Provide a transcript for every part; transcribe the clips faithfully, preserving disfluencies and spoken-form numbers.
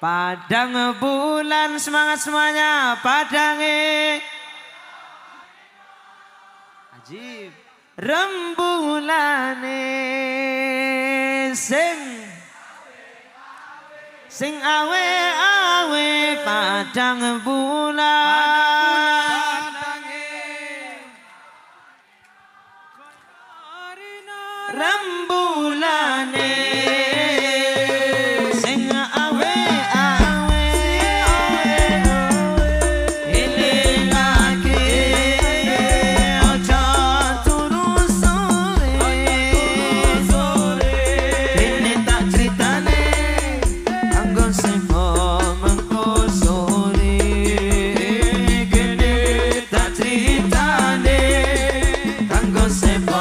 Padang bulan semangat semuanya padange. Ajib. Rembulane sing sing awe awe padang bulan. Rembulane sing awe awe ini lagi ojo turu sore ini tak ceritane anggo sepo mengko sore gede tak ceritane anggo sepo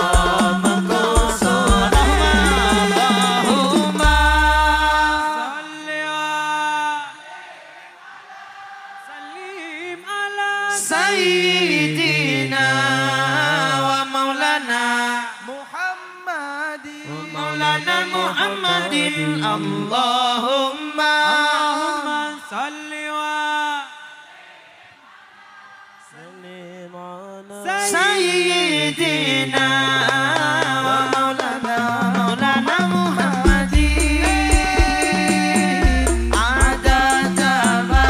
Sayyidina wa maulana Muhammadin Maulana Muhammadin Allahumma salli wa sallim ala Sayyidina wa maulana Maulana Muhammadin adada ma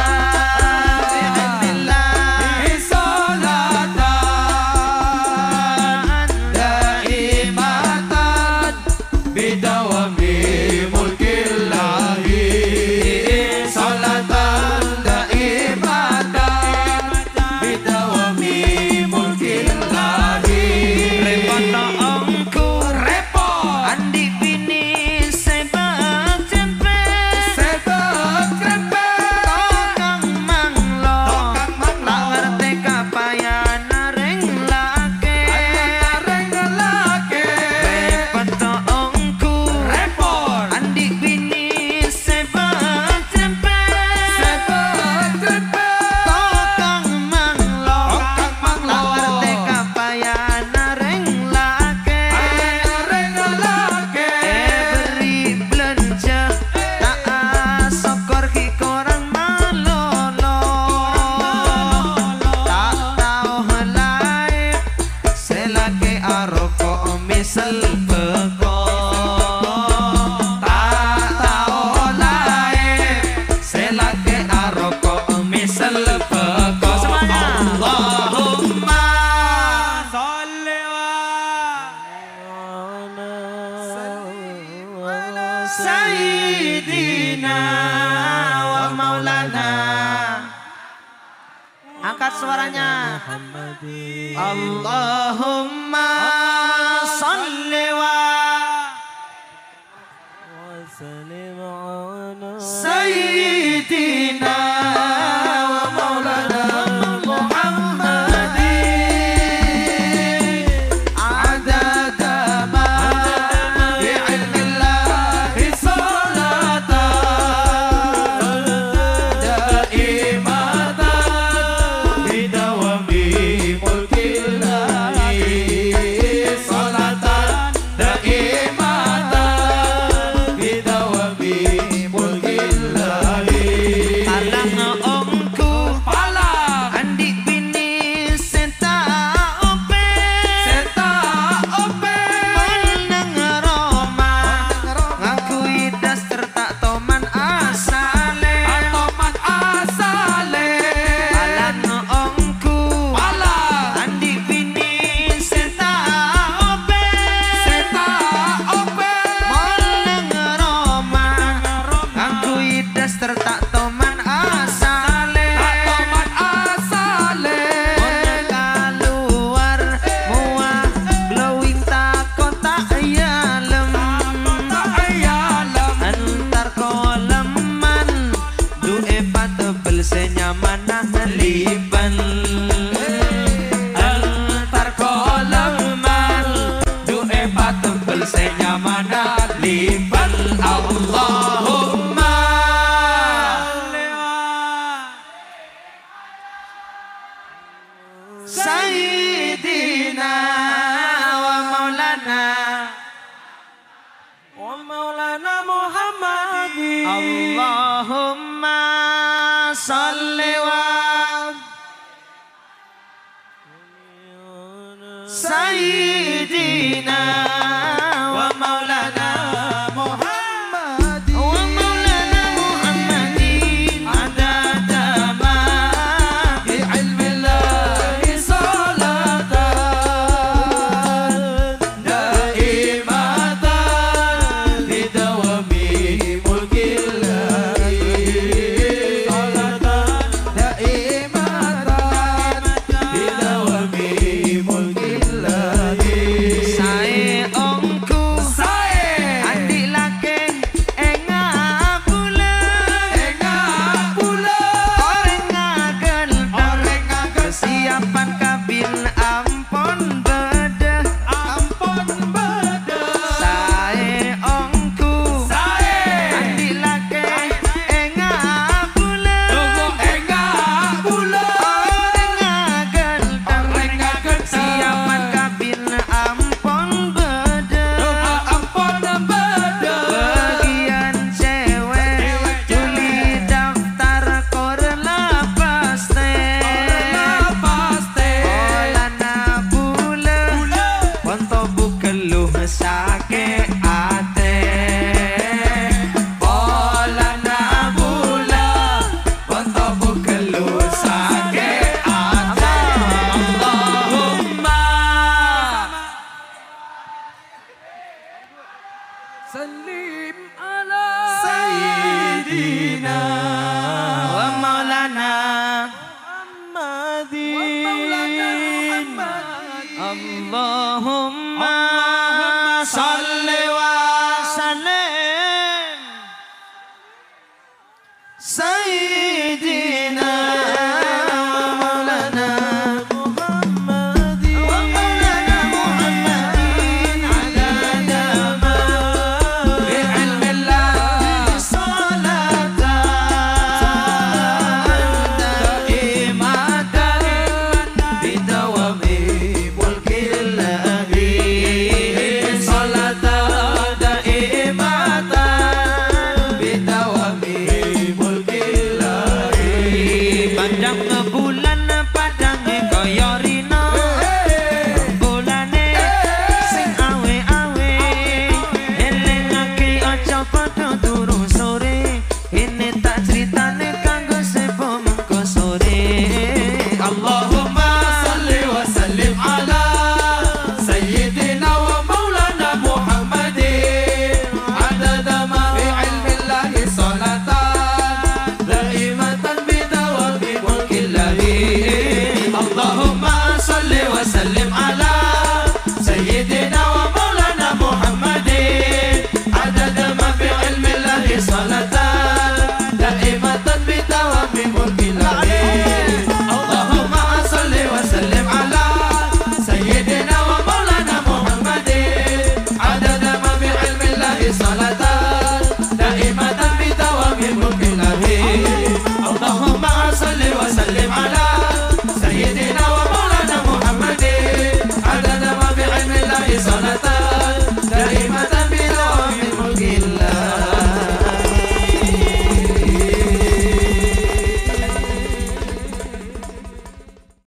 Sayyidina wa maulana. Angkat suaranya. Allahumma salli wa sallim ala Sayyidina wa maulana Muhammadin adada ma bi'ilmillahi salatan daimatan bidawami mulkillahi Sayyidina wa maulana Muhammad wa maulana Muhammadin adada ma bi ilmillahi salatan daimatan bidawami mulkillahi salatan daimatan bidawami mulkillahi sae ongku sae andi lake enga pula enga pula orenga gendang orenga kesiapan kabin ampun beda ampun beda sae ongku sae andi lake enga pula enga pula orenga gendang orenga kesiapan kabin ampun beda ampun beda bagian cewek juli daftar korla paste polana bula ponto bukeluh sake ate polana bula ponto bukeluh sake ate Allahumma Salim ala Sayyidina